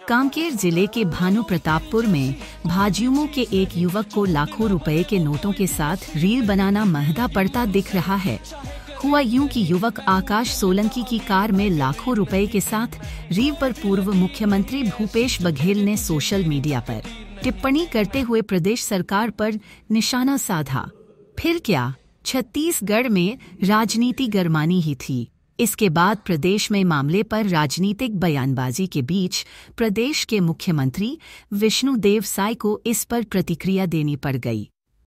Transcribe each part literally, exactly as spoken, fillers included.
कांकेर जिले के भानु प्रतापपुर में भाजयुमो के एक युवक को लाखों रुपए के नोटों के साथ रील बनाना महंगा पड़ता दिख रहा है। हुआ यूं कि युवक आकाश सोलंकी की कार में लाखों रुपए के साथ रील पर पूर्व मुख्यमंत्री भूपेश बघेल ने सोशल मीडिया पर टिप्पणी करते हुए प्रदेश सरकार पर निशाना साधा। फिर क्या, छत्तीसगढ़ में राजनीति गरमानी ही थी। इसके बाद प्रदेश में मामले पर राजनीतिक बयानबाजी के बीच प्रदेश के मुख्यमंत्री विष्णुदेव साय को इस पर प्रतिक्रिया देनी पड़ गई।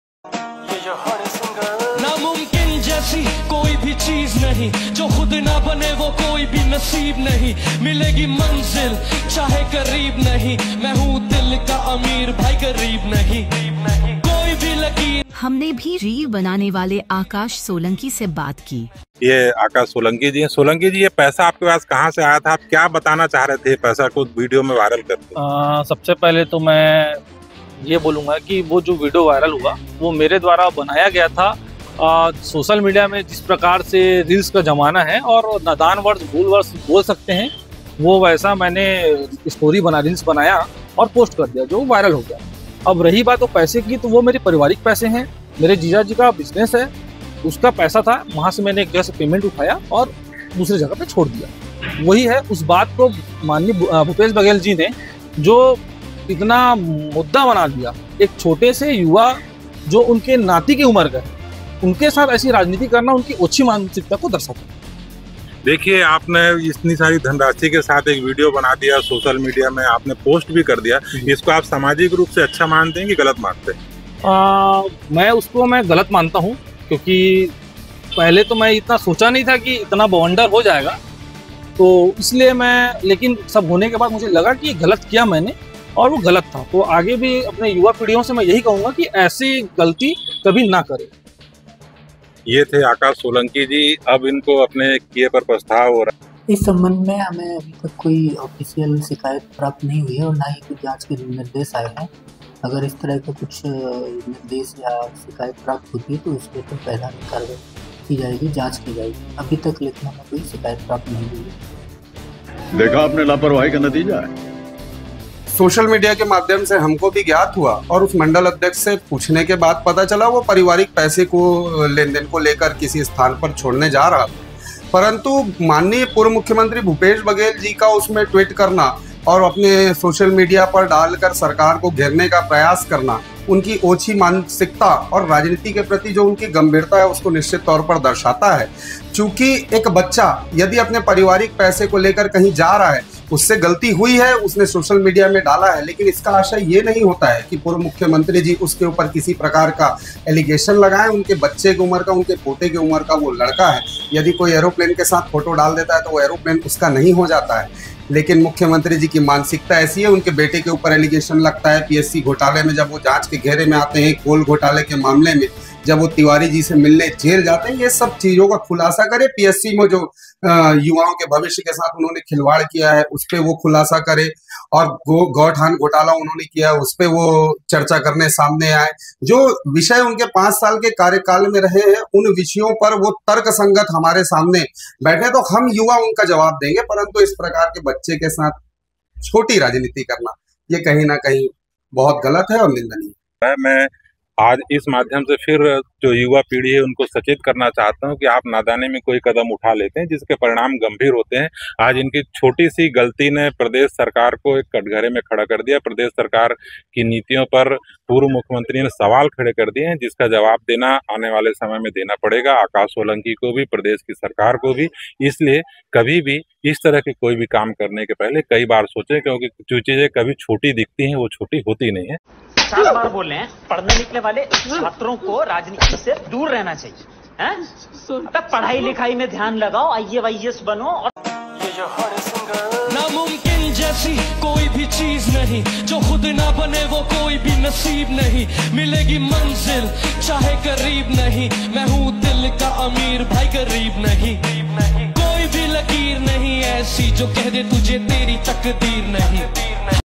नामुमकिन जैसी कोई भी चीज नहीं, जो खुद ना बने वो कोई भी नसीब नहीं। मिलेगी मंजिल चाहे करीब नहीं, मैं हूँ दिल का अमीर भाई गरीब नहीं। कोई भी लकीर। हमने भी रील बनाने वाले आकाश सोलंकी से बात की। ये आकाश सोलंकी जी हैं। सोलंकी जी, ये पैसा आपके पास कहाँ से आया था? आप क्या बताना चाह रहे थे पैसा को वीडियो में वायरल करके? आ, सबसे पहले तो मैं ये बोलूँगा कि वो जो वीडियो वायरल हुआ वो मेरे द्वारा बनाया गया था। आ, सोशल मीडिया में जिस प्रकार से रील्स का ज़माना है और नादान वर्ष भूल वर्ष बोल सकते हैं, वो वैसा मैंने स्टोरी बना रील्स बनाया और पोस्ट कर दिया, जो वायरल हो गया। अब रही बात वो पैसे की, तो वो मेरे पारिवारिक पैसे हैं। मेरे जीजा जी का बिजनेस है, उसका पैसा था, वहाँ से मैंने एक जगह से पेमेंट उठाया और दूसरी जगह पे छोड़ दिया। वही है, उस बात को माननीय भूपेश बघेल जी ने जो इतना मुद्दा बना दिया, एक छोटे से युवा जो उनके नाती की उम्र का है, उनके साथ ऐसी राजनीति करना उनकी ओछी मानसिकता को दर्शाता है। देखिए, आपने इतनी सारी धनराशि के साथ एक वीडियो बना दिया, सोशल मीडिया में आपने पोस्ट भी कर दिया। इसको आप सामाजिक रूप से अच्छा मानते हैं कि गलत मानते हैं? आ, मैं उसको मैं गलत मानता हूँ, क्योंकि पहले तो मैं इतना सोचा नहीं था कि इतना बवंडर हो जाएगा, तो इसलिए मैं, लेकिन सब होने के बाद मुझे लगा कि गलत किया मैंने और वो गलत था। तो आगे भी अपने युवा पीढ़ियों से मैं यही कहूँगा कि ऐसी गलती कभी ना करें। ये थे आकाश सोलंकी जी। अब इनको अपने किए पर पछतावा हो रहा है। इस संबंध में हमें अभी तक कोई ऑफिशियल शिकायत प्राप्त नहीं हुई है और ना ही कुछ जांच के निर्देश आए हैं। अगर इस तरह के कुछ निर्देश या शिकायत प्राप्त होती है तो इस पर तो पहला कार्रवाई की जाएगी, जांच की जाएगी। अभी तक लेकिन हमें कोई शिकायत प्राप्त नहीं हुई है। देखा आपने लापरवाही का नतीजा है। सोशल मीडिया के माध्यम से हमको भी ज्ञात हुआ और उस मंडल अध्यक्ष से पूछने के बाद पता चला वो पारिवारिक पैसे को, लेन देन को लेकर किसी स्थान पर छोड़ने जा रहा था। परंतु माननीय पूर्व मुख्यमंत्री भूपेश बघेल जी का उसमें ट्वीट करना और अपने सोशल मीडिया पर डालकर सरकार को घेरने का प्रयास करना उनकी ओछी मानसिकता और राजनीति के प्रति जो उनकी गंभीरता है उसको निश्चित तौर पर दर्शाता है। चूंकि एक बच्चा यदि अपने पारिवारिक पैसे को लेकर कहीं जा रहा है, उससे गलती हुई है, उसने सोशल मीडिया में डाला है, लेकिन इसका आशय ये नहीं होता है कि पूर्व मुख्यमंत्री जी उसके ऊपर किसी प्रकार का एलिगेशन लगाएं। उनके बच्चे की उम्र का, उनके पोते की उम्र का वो लड़का है। यदि कोई एरोप्लेन के साथ फोटो डाल देता है तो वो एरोप्लेन उसका नहीं हो जाता है। लेकिन मुख्यमंत्री जी की मानसिकता ऐसी है, उनके बेटे के ऊपर एलिगेशन लगता है। पीएससी घोटाले में जब वो जांच के घेरे में आते हैं, कोल घोटाले के मामले में जब वो तिवारी जी से मिलने जेल जाते हैं, ये सब चीजों का खुलासा करे। पीएससी में जो युवाओं के भविष्य के साथ उन्होंने खिलवाड़ किया है उस पर वो खुलासा करे, और गो गौठान घोटाला उन्होंने किया है उस पर वो चर्चा करने सामने आए। जो विषय उनके पांच साल के कार्यकाल में रहे हैं उन विषयों पर वो तर्क संगत हमारे सामने बैठे तो हम युवा उनका जवाब देंगे। परंतु इस प्रकार के बच्चे के साथ छोटी राजनीति करना ये कहीं ना कहीं बहुत गलत है और निंदनीय है। मैं आज इस माध्यम से फिर जो युवा पीढ़ी है उनको सचेत करना चाहता हूं कि आप नादानी में कोई कदम उठा लेते हैं जिसके परिणाम गंभीर होते हैं। आज इनकी छोटी सी गलती ने प्रदेश सरकार को एक कटघरे में खड़ा कर दिया। प्रदेश सरकार की नीतियों पर पूर्व मुख्यमंत्री ने सवाल खड़े कर दिए हैं, जिसका जवाब देना आने वाले समय में देना पड़ेगा आकाश सोलंकी को भी, प्रदेश की सरकार को भी। इसलिए कभी भी इस तरह के कोई भी काम करने के पहले कई बार सोचें, क्योंकि जो चीजें कभी छोटी दिखती हैं वो छोटी होती नहीं है। चार बार बोल रहे हैं, पढ़ने निकले वाले छात्रों को राजनीति से दूर रहना चाहिए, हैं? अबे पढ़ाई लिखाई में ध्यान लगाओ, आई ए एस बनो। और नामुमकिन जैसी कोई भी चीज नहीं, जो खुद ना बने वो कोई भी नसीब नहीं। मिलेगी मंजिल चाहे करीब नहीं, मैं हूँ दिल का अमीर भाई गरीब नहीं। कोई भी लकीर नहीं ऐसी जो कह दे तुझे तेरी तकदीर नहीं।